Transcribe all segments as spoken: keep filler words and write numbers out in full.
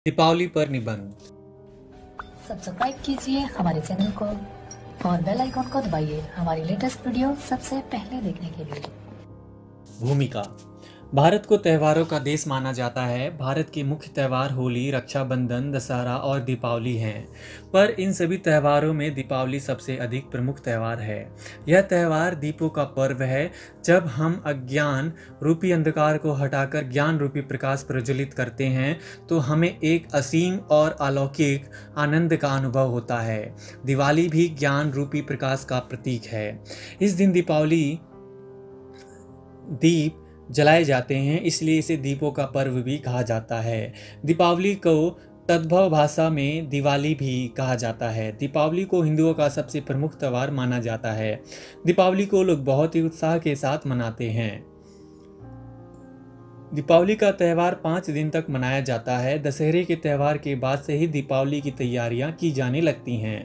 दीपावली पर निबंध। सब्सक्राइब कीजिए हमारे चैनल को और बेल आइकॉन को दबाइए हमारी लेटेस्ट वीडियो सबसे पहले देखने के लिए। भूमिका। भारत को त्योहारों का देश माना जाता है। भारत के मुख्य त्योहार होली, रक्षाबंधन, दशहरा और दीपावली हैं, पर इन सभी त्योहारों में दीपावली सबसे अधिक प्रमुख त्यौहार है। यह त्यौहार दीपों का पर्व है। जब हम अज्ञान रूपी अंधकार को हटाकर ज्ञान रूपी प्रकाश प्रज्वलित करते हैं तो हमें एक असीम और अलौकिक आनंद का अनुभव होता है। दिवाली भी ज्ञान रूपी प्रकाश का प्रतीक है। इस दिन दीपावली दीप जलाए जाते हैं, इसलिए इसे दीपों का पर्व भी कहा जाता है। दीपावली को तद्भव भाषा में दिवाली भी कहा जाता है। दीपावली को हिंदुओं का सबसे प्रमुख त्यौहार माना जाता है। दीपावली को लोग बहुत ही उत्साह के साथ मनाते हैं। दीपावली का त्यौहार पाँच दिन तक मनाया जाता है। दशहरे के त्यौहार के बाद से ही दीपावली की तैयारियां की जाने लगती हैं।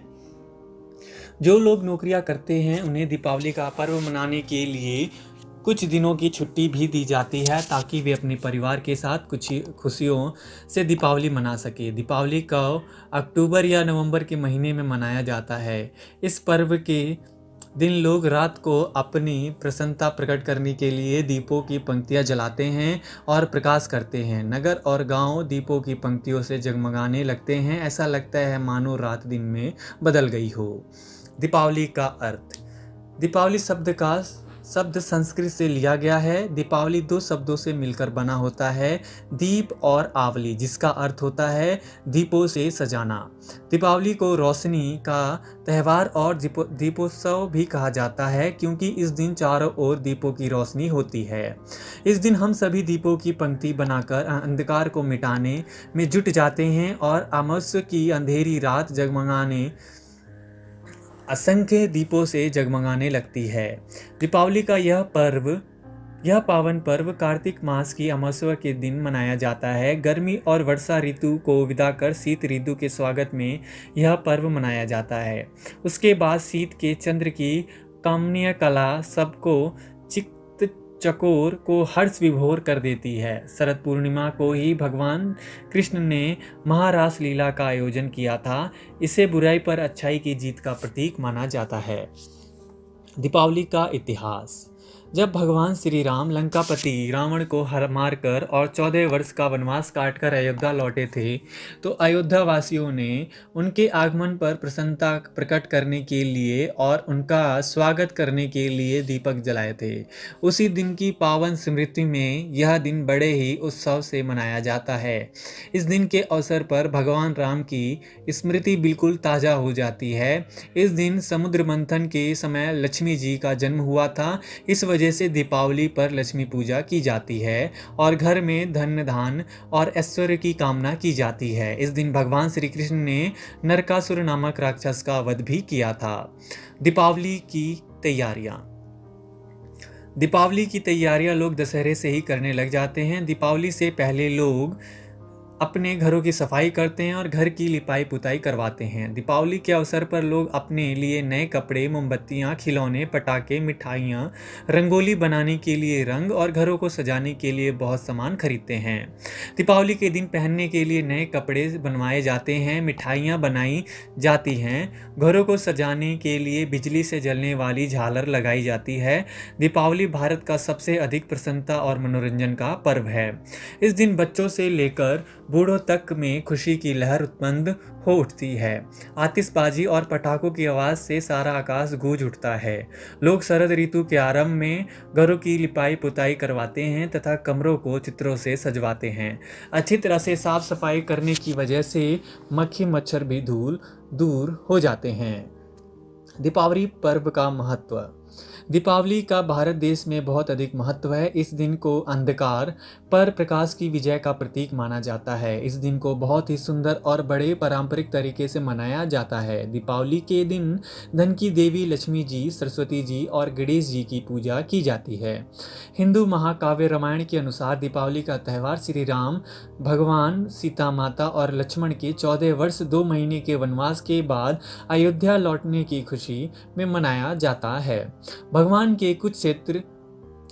जो लोग नौकरियां करते हैं उन्हें दीपावली का पर्व मनाने के लिए कुछ दिनों की छुट्टी भी दी जाती है ताकि वे अपने परिवार के साथ कुछ खुशियों से दीपावली मना सके। दीपावली को अक्टूबर या नवंबर के महीने में मनाया जाता है। इस पर्व के दिन लोग रात को अपनी प्रसन्नता प्रकट करने के लिए दीपों की पंक्तियां जलाते हैं और प्रकाश करते हैं। नगर और गांव दीपों की पंक्तियों से जगमगाने लगते हैं। ऐसा लगता है मानो रात दिन में बदल गई हो। दीपावली का अर्थ। दीपावली शब्द का शब्द संस्कृत से लिया गया है। दीपावली दो शब्दों से मिलकर बना होता है, दीप और आवली, जिसका अर्थ होता है दीपों से सजाना। दीपावली को रोशनी का त्यौहार और दीपो दीपोत्सव भी कहा जाता है क्योंकि इस दिन चारों ओर दीपों की रोशनी होती है। इस दिन हम सभी दीपों की पंक्ति बनाकर अंधकार को मिटाने में जुट जाते हैं और अमावस्या की अंधेरी रात जगमगाने असंख्य दीपों से जगमगाने लगती है। दीपावली का यह पर्व यह पावन पर्व कार्तिक मास की अमावस्या के दिन मनाया जाता है। गर्मी और वर्षा ऋतु को विदा कर शीत ऋतु के स्वागत में यह पर्व मनाया जाता है। उसके बाद शीत के चंद्र की कामनीय कला सबको चित्त चकोर को हर्ष विभोर कर देती है। शरद पूर्णिमा को ही भगवान कृष्ण ने महारास लीला का आयोजन किया था। इसे बुराई पर अच्छाई की जीत का प्रतीक माना जाता है। दीपावली का इतिहास। जब भगवान श्री राम लंकापति रावण को हर मारकर और चौदह वर्ष का वनवास काटकर अयोध्या लौटे थे तो अयोध्या वासियों ने उनके आगमन पर प्रसन्नता प्रकट करने के लिए और उनका स्वागत करने के लिए दीपक जलाए थे। उसी दिन की पावन स्मृति में यह दिन बड़े ही उत्सव से मनाया जाता है। इस दिन के अवसर पर भगवान राम की स्मृति बिल्कुल ताज़ा हो जाती है। इस दिन समुद्र मंथन के समय लक्ष्मी जी का जन्म हुआ था। इस वजह से दीपावली पर लक्ष्मी पूजा की जाती है और घर में धन धान और ऐश्वर्य की कामना की जाती है। इस दिन भगवान श्री कृष्ण ने नरकासुर नामक राक्षस का वध भी किया था। दीपावली की तैयारियां। दीपावली की तैयारियां लोग दशहरे से ही करने लग जाते हैं। दीपावली से पहले लोग अपने घरों की सफाई करते हैं और घर की लिपाई पुताई करवाते हैं। दीपावली के अवसर पर लोग अपने लिए नए कपड़े, मोमबत्तियां, खिलौने, पटाखे, मिठाइयां, रंगोली बनाने के लिए रंग और घरों को सजाने के लिए बहुत सामान खरीदते हैं। दीपावली के दिन पहनने के लिए नए कपड़े बनवाए जाते हैं, मिठाइयां बनाई जाती हैं, घरों को सजाने के लिए बिजली से जलने वाली झालर लगाई जाती है। दीपावली भारत का सबसे अधिक प्रसन्नता और मनोरंजन का पर्व है। इस दिन बच्चों से लेकर बूढ़ों तक में खुशी की लहर उत्पन्न हो उठती है। आतिशबाजी और पटाखों की आवाज़ से सारा आकाश गूंज उठता है। लोग शरद ऋतु के आरंभ में घरों की लिपाई पुताई करवाते हैं तथा कमरों को चित्रों से सजवाते हैं। अच्छी तरह से साफ सफाई करने की वजह से मक्खी मच्छर भी धूल दूर हो जाते हैं। दीपावली पर्व का महत्व। दीपावली का भारत देश में बहुत अधिक महत्व है। इस दिन को अंधकार पर प्रकाश की विजय का प्रतीक माना जाता है। इस दिन को बहुत ही सुंदर और बड़े पारंपरिक तरीके से मनाया जाता है। दीपावली के दिन धन की देवी लक्ष्मी जी, सरस्वती जी और गणेश जी की पूजा की जाती है। हिंदू महाकाव्य रामायण के अनुसार दीपावली का त्यौहार श्री राम, भगवान सीता माता और लक्ष्मण के चौदह वर्ष दो महीने के वनवास के बाद अयोध्या लौटने की खुशी में मनाया जाता है। भगवान के कुछ क्षेत्र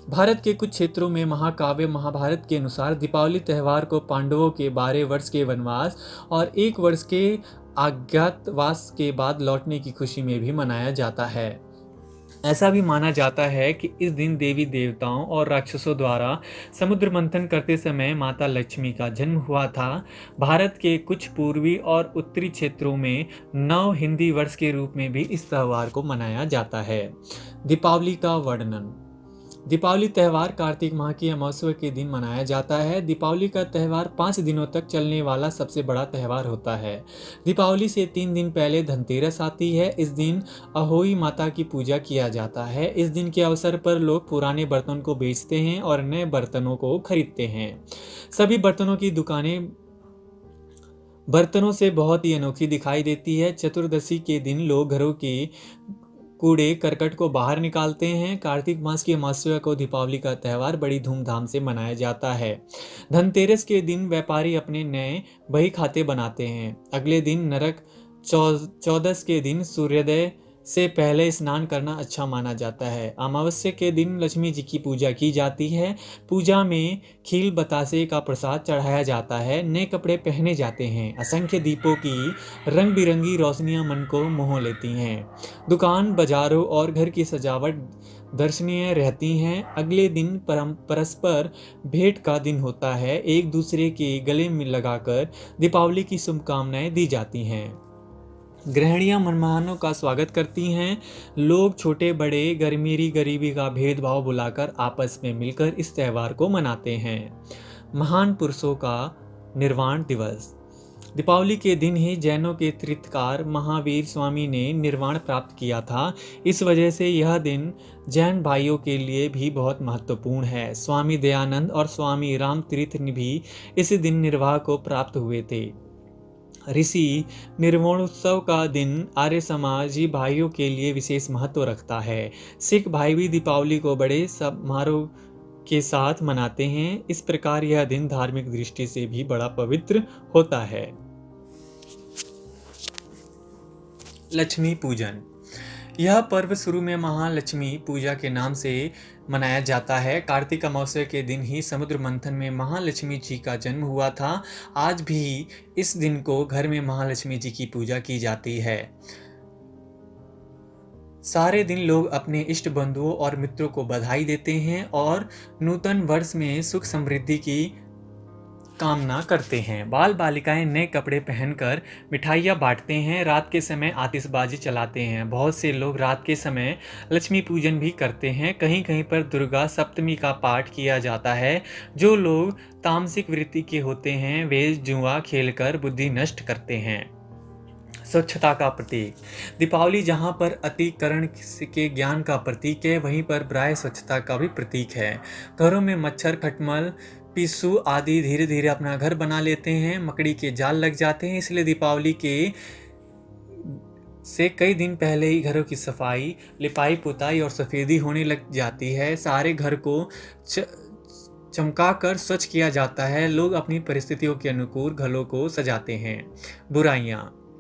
भारत के कुछ क्षेत्रों में महाकाव्य महाभारत के अनुसार दीपावली त्यौहार को पांडवों के बारह वर्ष के वनवास और एक वर्ष के अज्ञातवास के बाद लौटने की खुशी में भी मनाया जाता है। ऐसा भी माना जाता है कि इस दिन देवी देवताओं और राक्षसों द्वारा समुद्र मंथन करते समय माता लक्ष्मी का जन्म हुआ था। भारत के कुछ पूर्वी और उत्तरी क्षेत्रों में नव हिंदी वर्ष के रूप में भी इस त्यौहार को मनाया जाता है। दीपावली का वर्णन। दीपावली त्यौहार कार्तिक माह की अमावस्या के दिन मनाया जाता है। दीपावली का त्यौहार पाँच दिनों तक चलने वाला सबसे बड़ा त्यौहार होता है। दीपावली से तीन दिन पहले धनतेरस आती है। इस दिन अहोई माता की पूजा किया जाता है। इस दिन के अवसर पर लोग पुराने बर्तन को बेचते हैं और नए बर्तनों को खरीदते हैं। सभी बर्तनों की दुकानें बर्तनों से बहुत ही अनोखी दिखाई देती है। चतुर्दशी के दिन लोग घरों के कूड़े करकट को बाहर निकालते हैं। कार्तिक मास की अमावस्या को दीपावली का त्यौहार बड़ी धूमधाम से मनाया जाता है। धनतेरस के दिन व्यापारी अपने नए बही खाते बनाते हैं। अगले दिन नरक चौदस के दिन सूर्योदय से पहले स्नान करना अच्छा माना जाता है। अमावस्या के दिन लक्ष्मी जी की पूजा की जाती है। पूजा में खील बतासे का प्रसाद चढ़ाया जाता है। नए कपड़े पहने जाते हैं। असंख्य दीपों की रंग बिरंगी रोशनियां मन को मोह लेती हैं। दुकान बाजारों और घर की सजावट दर्शनीय रहती हैं। अगले दिन परम परस्पर भेंट का दिन होता है। एक दूसरे के गले में लगाकर दीपावली की शुभकामनाएं दी जाती हैं। गृहिणियां मेहमानों का स्वागत करती हैं। लोग छोटे बड़े गर्मीरी गरीबी का भेदभाव बुलाकर आपस में मिलकर इस त्यौहार को मनाते हैं। महान पुरुषों का निर्वाण दिवस। दीपावली के दिन ही जैनों के तीर्थकार महावीर स्वामी ने निर्वाण प्राप्त किया था। इस वजह से यह दिन जैन भाइयों के लिए भी बहुत महत्वपूर्ण है। स्वामी दयानंद और स्वामी राम तीर्थ भी इस दिन निर्वाह को प्राप्त हुए थे। ऋषि निर्वाणोत्सव का दिन आर्य समाजी भाइयों के लिए विशेष महत्व रखता है। सिख भाई भी दीपावली को बड़े समारोह के साथ मनाते हैं। इस प्रकार यह दिन धार्मिक दृष्टि से भी बड़ा पवित्र होता है। लक्ष्मी पूजन। यह पर्व शुरू में महालक्ष्मी पूजा के नाम से मनाया जाता है। कार्तिक अमावस्या के दिन ही समुद्र मंथन में महालक्ष्मी जी का जन्म हुआ था। आज भी इस दिन को घर में महालक्ष्मी जी की पूजा की जाती है। सारे दिन लोग अपने इष्ट बंधुओं और मित्रों को बधाई देते हैं और नूतन वर्ष में सुख समृद्धि की कामना करते हैं। बाल बालिकाएं नए कपड़े पहनकर मिठाइयाँ बांटते हैं। रात के समय आतिशबाजी चलाते हैं। बहुत से लोग रात के समय लक्ष्मी पूजन भी करते हैं। कहीं कहीं पर दुर्गा सप्तमी का पाठ किया जाता है। जो लोग तामसिक वृत्ति के होते हैं वे जुआ खेलकर बुद्धि नष्ट करते हैं। स्वच्छता का प्रतीक। दीपावली जहाँ पर अतिकरण के ज्ञान का प्रतीक है, वहीं पर ब्राह्य स्वच्छता का भी प्रतीक है। घरों में मच्छर, खटमल, पिस्सू आदि धीरे धीरे अपना घर बना लेते हैं। मकड़ी के जाल लग जाते हैं। इसलिए दीपावली के से कई दिन पहले ही घरों की सफाई, लिपाई पुताई और सफ़ेदी होने लग जाती है। सारे घर को च... चमकाकर स्वच्छ किया जाता है। लोग अपनी परिस्थितियों के अनुकूल घरों को सजाते हैं। बुराइयां।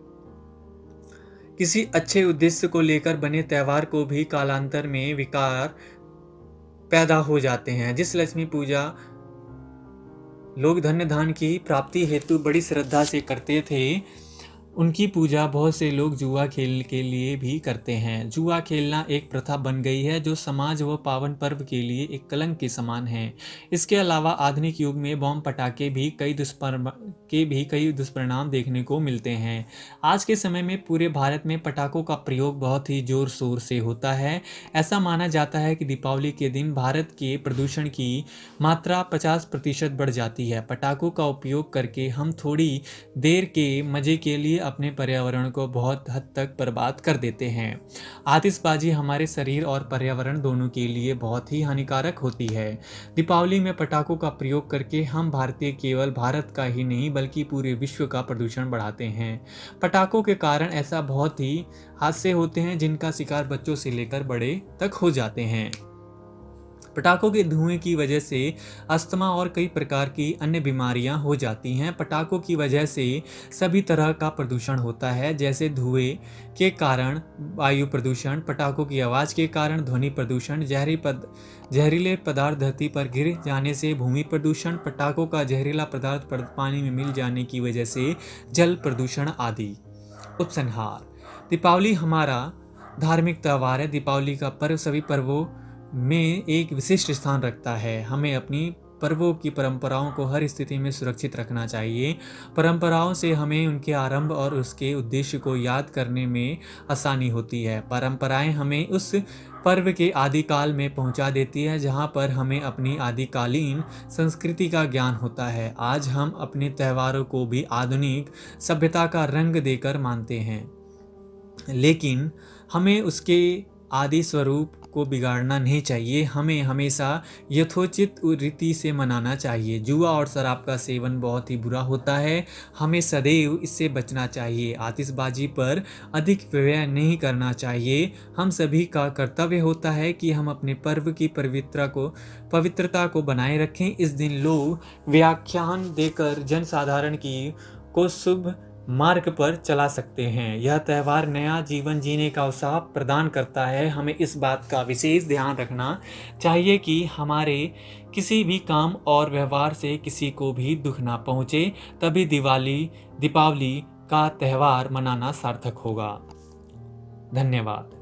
किसी अच्छे उद्देश्य को लेकर बने त्यौहार को भी कालांतर में विकार पैदा हो जाते हैं। जिस लक्ष्मी पूजा लोग धन्य धान की प्राप्ति हेतु बड़ी श्रद्धा से करते थे, उनकी पूजा बहुत से लोग जुआ खेल के लिए भी करते हैं। जुआ खेलना एक प्रथा बन गई है जो समाज व पावन पर्व के लिए एक कलंक के समान है। इसके अलावा आधुनिक युग में बम पटाखे भी कई दुष्परिणाम के भी कई दुष्परिणाम देखने को मिलते हैं। आज के समय में पूरे भारत में पटाखों का प्रयोग बहुत ही जोर शोर से होता है। ऐसा माना जाता है कि दीपावली के दिन भारत के प्रदूषण की मात्रा पचास प्रतिशत बढ़ जाती है। पटाखों का उपयोग करके हम थोड़ी देर के मजे के लिए अपने पर्यावरण को बहुत हद तक बर्बाद कर देते हैं। आतिशबाजी हमारे शरीर और पर्यावरण दोनों के लिए बहुत ही हानिकारक होती है। दीपावली में पटाखों का प्रयोग करके हम भारतीय केवल भारत का ही नहीं बल्कि पूरे विश्व का प्रदूषण बढ़ाते हैं। पटाखों के कारण ऐसा बहुत ही हादसे होते हैं जिनका शिकार बच्चों से लेकर बड़े तक हो जाते हैं। पटाखों के धुएं की वजह से अस्थमा और कई प्रकार की अन्य बीमारियां हो जाती हैं। पटाखों की वजह से सभी तरह का प्रदूषण होता है, जैसे धुएं के कारण वायु प्रदूषण, पटाखों की आवाज़ के कारण ध्वनि प्रदूषण, जहरी पद जहरीले पदार्थ धरती पर गिर जाने से भूमि प्रदूषण, पटाखों का जहरीला पदार्थ पानी में मिल जाने की वजह से जल प्रदूषण आदि। उपसंहार: दीपावली हमारा धार्मिक त्यौहार है। दीपावली का पर्व सभी पर्वों में एक विशिष्ट स्थान रखता है। हमें अपनी पर्वों की परंपराओं को हर स्थिति में सुरक्षित रखना चाहिए। परंपराओं से हमें उनके आरंभ और उसके उद्देश्य को याद करने में आसानी होती है। परंपराएं हमें उस पर्व के आदिकाल में पहुंचा देती है जहां पर हमें अपनी आदिकालीन संस्कृति का ज्ञान होता है। आज हम अपने त्योहारों को भी आधुनिक सभ्यता का रंग देकर मानते हैं, लेकिन हमें उसके आदि स्वरूप को बिगाड़ना नहीं चाहिए। हमें हमेशा यथोचित रीति से मनाना चाहिए। जुआ और शराब का सेवन बहुत ही बुरा होता है, हमें सदैव इससे बचना चाहिए। आतिशबाजी पर अधिक व्यय नहीं करना चाहिए। हम सभी का कर्तव्य होता है कि हम अपने पर्व की पवित्रता को पवित्रता को बनाए रखें। इस दिन लोग व्याख्यान देकर जनसाधारण की को शुभ मार्ग पर चला सकते हैं। यह त्यौहार नया जीवन जीने का उत्साह प्रदान करता है। हमें इस बात का विशेष ध्यान रखना चाहिए कि हमारे किसी भी काम और व्यवहार से किसी को भी दुख ना पहुंचे, तभी दिवाली दीपावली का त्यौहार मनाना सार्थक होगा। धन्यवाद।